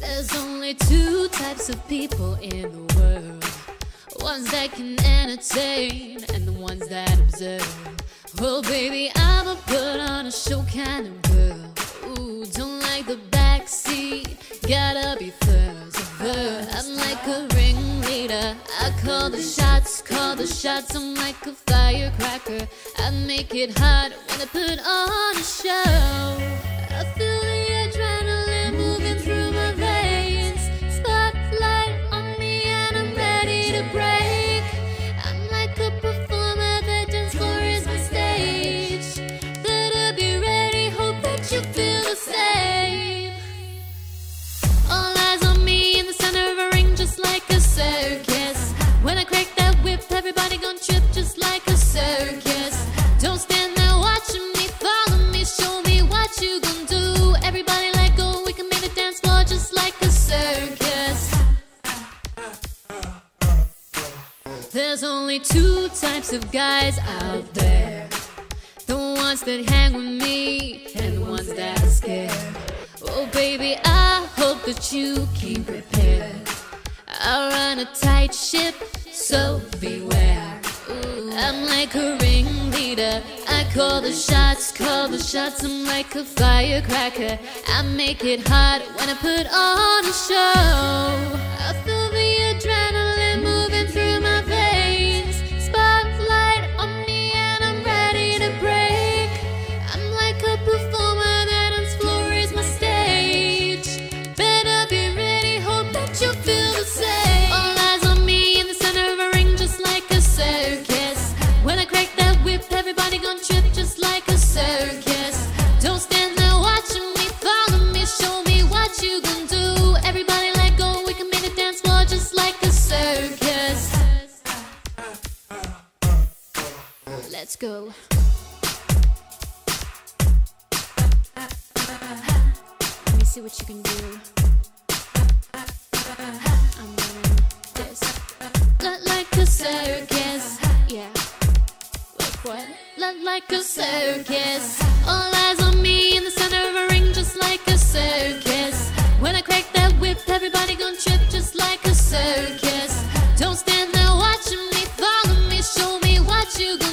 There's only two types of people in the world. Ones that can entertain and the ones that observe. Well, baby, I'm a put on a show kind of girl. Ooh, don't like the backseat, gotta be first. I'm like a ringleader, I call the shots, I'm like a firecracker. I make it hot when I put on a show. I feel the adrenaline moving through my veins. Spotlight on me and I'm ready to break. I'm like a performer, the dance floor is my stage. Better be ready, hope that you feel the same. All eyes on me in the center of a ring, just like a circus. When I crack that whip, everybody gon' trip just like a circus. Don't stand there watching me, follow me, show me what you gon' do. Everybody let go, we can make the dance floor just like a circus. There's only two types of guys out there. The ones that hang with me and the ones that are scared. Oh baby, I hope that you keep prepared. I run a tight ship, so beware. Ooh, I'm like a ringleader, I call the shots, I'm like a firecracker. I make it hot when I put on a show. I feel the adrenaline moving through my veins. Spotlight on me and I'm ready to break. I'm like a performer, the dance floor is my stage. Better be ready, hope that you feel the same. All eyes on me in the center of a ring, just like a circus. When I crack that whip, everybody gon' trip just like a circus. Don't stand there watching me, follow me, show me what you gon' do. Everybody let go, we can make the dance floor just like a circus. Let's go. Let me see what you can do. I'm doing this. Like a circus, yeah. Like what? Like a circus. All eyes on me in the center of a ring, just like a circus. When I crack that whip, everybody gon' trip just like a circus. Don't stand there watching me, follow me, show me what you got.